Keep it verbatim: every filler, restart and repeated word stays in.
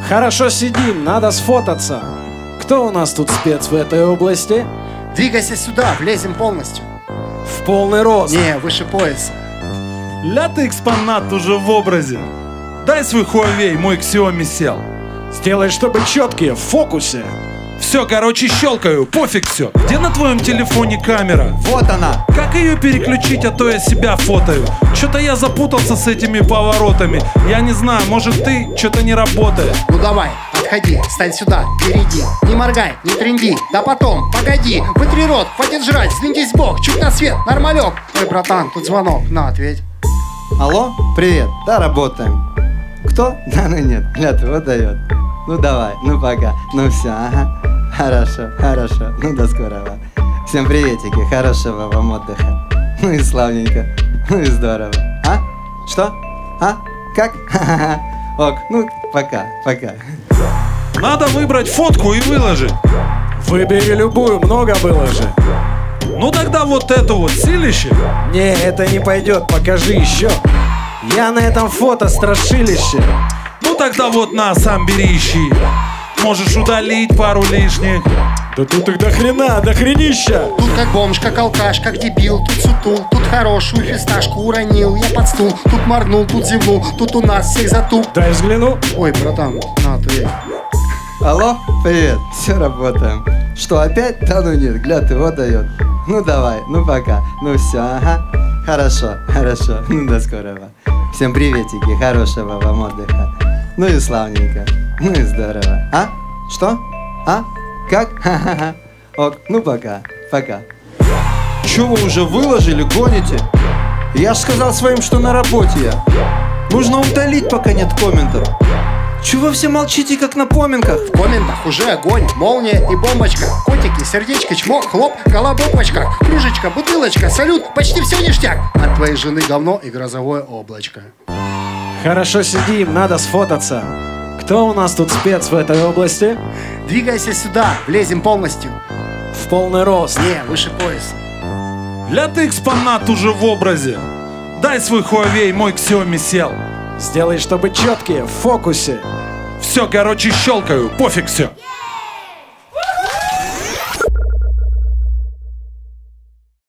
Хорошо сидим, надо сфотаться. Кто у нас тут спец в этой области? Двигайся сюда, влезем полностью. В полный рост. Не, выше пояса. Ля ты экспонат уже в образе. Дай свой Huawei, мой Xiaomi сел. Сделай, чтобы четкие, в фокусе. Все, короче, щелкаю, пофиг все. Где на твоем телефоне камера? Вот она. Как ее переключить, а то я себя фотою? Что-то я запутался с этими поворотами. Я не знаю, может ты, что-то не работает. Ну давай, отходи, стань сюда, впереди. Не моргай, не тренди, да потом, погоди. Вытри рот, хватит жрать, сдвиньтесь в бок, чуть на свет, нормалек. Ой, братан, тут звонок, на, ответь. Алло, привет, да, работаем. Кто? Да ну нет, клятву дает. Ну давай, ну пока, ну все, ага. Хорошо, хорошо, ну до скорого. Всем приветики, хорошего вам отдыха. Ну и славненько, ну и здорово. А? Что? А? Как? Ха-ха-ха. Ок, ну пока, пока. Надо выбрать фотку и выложить. Выбери любую, много было же. Ну тогда вот эту вот, силище. Не, это не пойдет, покажи еще. Я на этом фото страшилище. Ну тогда вот на, сам бери ищи. Можешь удалить пару лишних. Да тут их до хрена, до хренища. Тут как бомж, как алкаш, как дебил. Тут сутул, тут хорошую фисташку уронил. Я под стул, тут моргнул, тут зевнул. Тут у нас всех затуп. Дай взгляну. Ой, братан, на, ответь. Алло, привет, все работаем. Что, опять? Да ну нет, гляд его дает. Ну давай, ну пока, ну все, ага. Хорошо, хорошо, ну до скорого. Всем приветики, хорошего вам отдыха. Ну и славненько, ну и здорово. А? Что? А? Как? Ха-ха-ха. Ок, ну пока, пока. Че вы уже выложили, гоните? Я ж сказал своим, что на работе я. Нужно удалить, пока нет комментов. Чего вы все молчите, как на поминках? В комментах уже огонь, молния и бомбочка. Котики, сердечко, чмок, хлоп, колобок в очках. Кружечка, бутылочка, салют, почти все ништяк. От твоей жены говно и грозовое облачко. Хорошо сидим, надо сфотаться. Кто у нас тут спец в этой области? Двигайся сюда, влезем полностью. В полный рост. Не, выше пояса. Ля ты экспонат уже в образе. Дай свой Huawei, мой Xiaomi сел. Сделай, чтобы четкие, в фокусе. Все, короче, щелкаю, пофиг все.